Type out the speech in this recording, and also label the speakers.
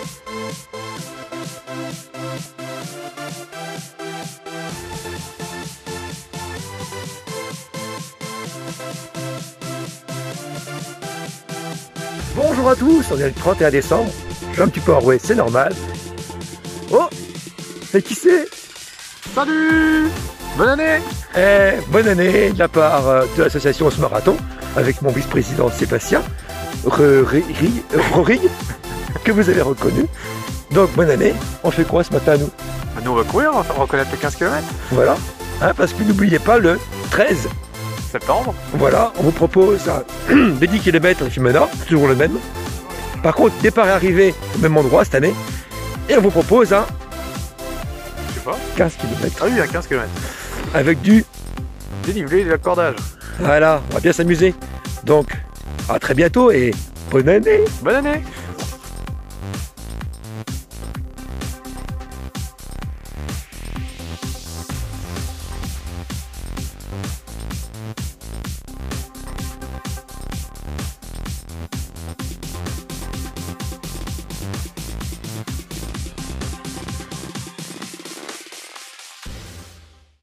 Speaker 1: Bonjour à tous, on est le 31 décembre, je suis un petit peu enroué, c'est normal. Oh, et qui c'est?
Speaker 2: Salut! Bonne année!
Speaker 1: Bonne année de la part de l'association Ce Marathon, avec mon vice-président Sébastien Rorig, que vous avez reconnu. Donc bonne année, on fait quoi ce matin nous?
Speaker 2: Nous on va courir, on va reconnaître les 15 km.
Speaker 1: Voilà, hein, parce que n'oubliez pas le 13
Speaker 2: septembre.
Speaker 1: Voilà, on vous propose des 10 km les Fimena, c'est toujours le même. Par contre, départ et arrivée au même endroit cette année. Et on vous propose un
Speaker 2: je sais pas,
Speaker 1: 15 km.
Speaker 2: Ah oui, à 15 km.
Speaker 1: Avec du
Speaker 2: dénivelé et de l'accordage.
Speaker 1: Voilà, on va bien s'amuser. Donc, à très bientôt et bonne année!
Speaker 2: Bonne année!